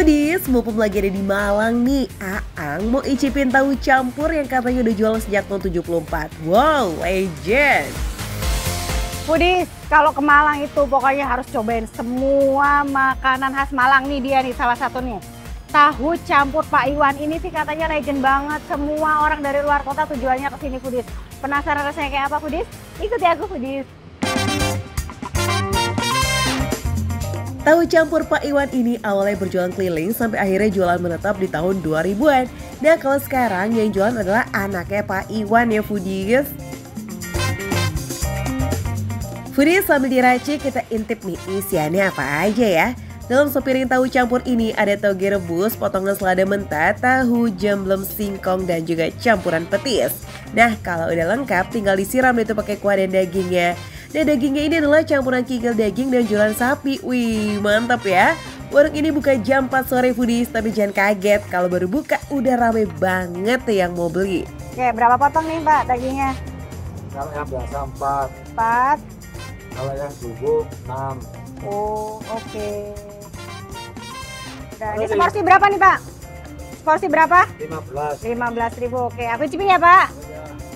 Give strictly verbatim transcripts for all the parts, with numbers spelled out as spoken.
Foodies, mumpung lagi ada di Malang nih, Aang mau icipin tahu campur yang katanya udah jual sejak tahun tujuh puluh empat. Wow, legend! Foodies, kalau ke Malang itu pokoknya harus cobain semua makanan khas Malang nih, dia nih salah satu nih. Tahu campur Pak Iwan ini sih katanya legend banget, semua orang dari luar kota tujuannya ke sini Foodies. Penasaran rasanya kayak apa Foodies? Ikuti aku Foodies. Tahu campur Pak Iwan ini awalnya berjualan keliling sampai akhirnya jualan menetap di tahun dua ribuan. Dan kalau sekarang yang jualan adalah anaknya Pak Iwan ya Foodies. Foodies, sambil diracik kita intip nih isiannya apa aja ya. Dalam sepiring tahu campur ini ada toge rebus, potongan selada mentah, tahu, jamblem, singkong, dan juga campuran petis. Nah kalau udah lengkap tinggal disiram itu pakai kuah dan dagingnya. Dan dagingnya ini adalah campuran kikil daging dan joran sapi. Wih, mantap ya. Warung ini buka jam empat sore Foodies, tapi jangan kaget kalau baru buka udah rame banget yang mau beli. Oke, berapa potong nih Pak dagingnya? Kalau yang biasa empat. empat. Kalau yang subuh enam. Oh, oke. Okay. Udah, ini seporsi berapa nih Pak? Seporsi berapa? lima belas. lima belas ribu. Oke, aku cipin ya Pak.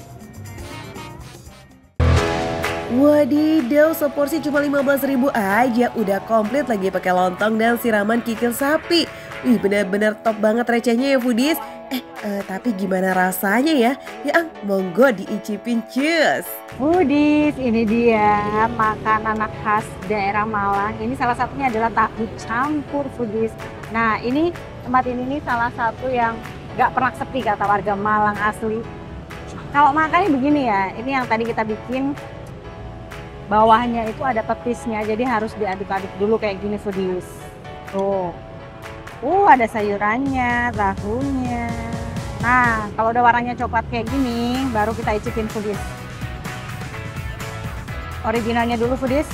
Wadidaw, seporsi cuma lima belas ribu aja, udah komplit lagi pakai lontong dan siraman kikil sapi. Wih, bener-bener top banget recehnya ya Foodies. Eh, eh, tapi gimana rasanya ya? Ya, ang, monggo diicipin, cus. Foodies, ini dia makanan khas daerah Malang. Ini salah satunya adalah tahu campur Foodies. Nah, ini tempat ini nih salah satu yang gak pernah sepi kata warga Malang asli. Kalau makannya begini ya, ini yang tadi kita bikin. Bawahnya itu ada petisnya, jadi harus diaduk-aduk dulu kayak gini Foodies. Tuh, uh ada sayurannya, tahunya. Nah, kalau udah warnanya coklat kayak gini, baru kita icipin Foodies. Originalnya dulu Foodies.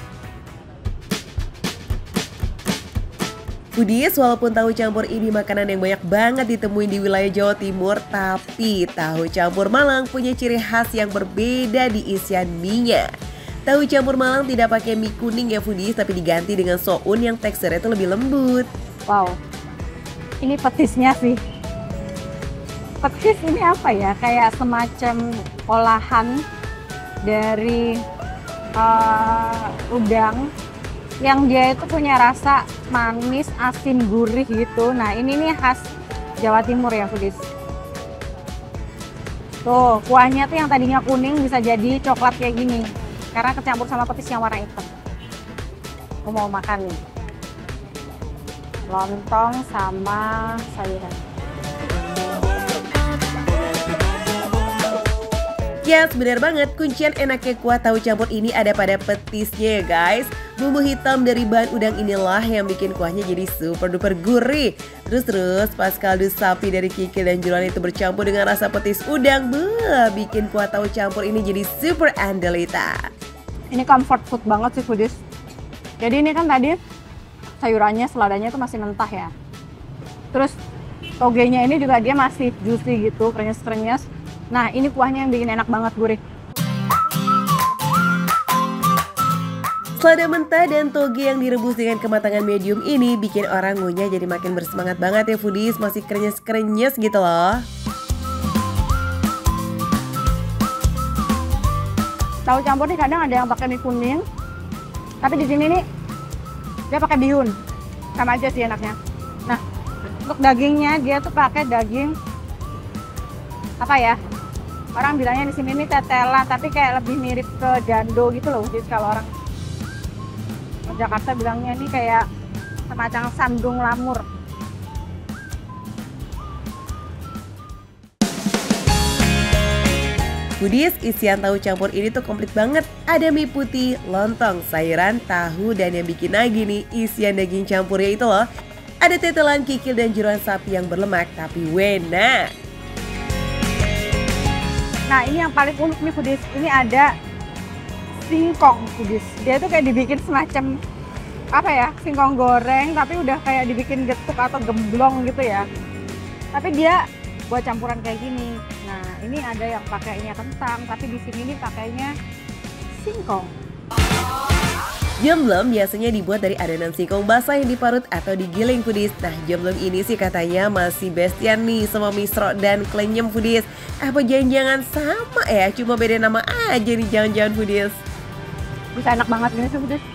Foodies, walaupun tahu campur ini makanan yang banyak banget ditemuin di wilayah Jawa Timur, tapi tahu campur Malang punya ciri khas yang berbeda di isian mie-nya. Tahu campur Malang tidak pakai mie kuning ya Foodies, tapi diganti dengan soun yang teksturnya itu lebih lembut. Wow, ini petisnya sih. Petis ini apa ya? Kayak semacam olahan dari uh, udang yang dia itu punya rasa manis, asin, gurih gitu. Nah ini nih khas Jawa Timur ya Foodies. Tuh, kuahnya tuh yang tadinya kuning bisa jadi coklat kayak gini. Karena kecampur sama petis yang warna hitam. Aku mau makan nih. Lontong sama sayuran. Yes, benar banget. Kuncian enaknya kuah tahu campur ini ada pada petisnya ya guys. Bumbu hitam dari bahan udang inilah yang bikin kuahnya jadi super duper gurih. Terus-terus pas kaldu sapi dari kikil dan jeruan itu bercampur dengan rasa petis udang, beuh, bikin kuah tahu campur ini jadi super andelita. Ini comfort food banget sih Foodies. Jadi ini kan tadi sayurannya, seladanya itu masih mentah ya. Terus togenya ini juga dia masih juicy gitu, krenyes-krenyes. Nah ini kuahnya yang bikin enak banget, gurih. Selada mentah dan toge yang direbus dengan kematangan medium ini bikin orang ngunyah jadi makin bersemangat banget ya Foodies, masih krenyes-krenyes gitu loh. Tahu campur nih kadang ada yang pakai mie kuning, tapi di sini nih dia pakai bihun, sama aja sih enaknya. Nah untuk dagingnya dia tuh pakai daging apa ya? Orang bilangnya di sini nih tetelan, tapi kayak lebih mirip ke jando gitu loh. Jadi kalau orang Jakarta bilangnya ini kayak semacam sandung lamur. Foodies, isian tahu campur ini tuh komplit banget. Ada mie putih, lontong, sayuran, tahu, dan yang bikin lagi nih isian daging campurnya itu loh. Ada tetelan kikil dan jeruan sapi yang berlemak tapi wena. Nah ini yang paling unik nih Foodies, ini ada singkong Foodies. Dia tuh kayak dibikin semacam apa ya, singkong goreng tapi udah kayak dibikin getuk atau gemblong gitu ya. Tapi dia buat campuran kayak gini. Nah ini ada yang pakainya kentang, tapi di sini nih pakainya singkong. Jemblem biasanya dibuat dari adonan singkong basah yang diparut atau digiling foodies. Nah, jemblem ini sih katanya masih bestian nih sama misro dan klenyem foodies. Apa jangan-jangan sama ya, cuma beda nama aja nih jangan-jangan foodies. Bisa enak banget ini sih foodies.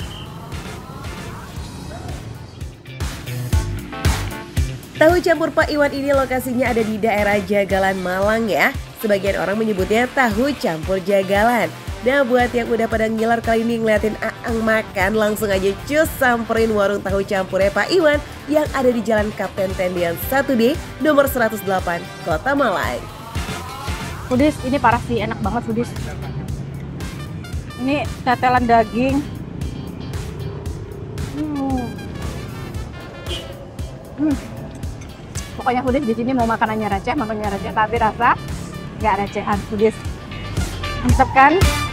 Tahu campur Pak Iwan ini lokasinya ada di daerah Jagalan, Malang ya. Sebagian orang menyebutnya tahu campur jagalan. Nah, buat yang udah pada ngiler kali ini ngeliatin Aang makan, langsung aja cus samperin warung tahu campurnya Pak Iwan yang ada di Jalan Kapten Tendian satu D, nomor seratus delapan, Kota Malang. Foodies, ini parah sih, enak banget foodies. Ini tetelan daging. Hmm. Hmm. Pokoknya foodies di sini mau makanannya receh, makanannya receh, tapi rasa nggak recehan foodies. Mantap kan?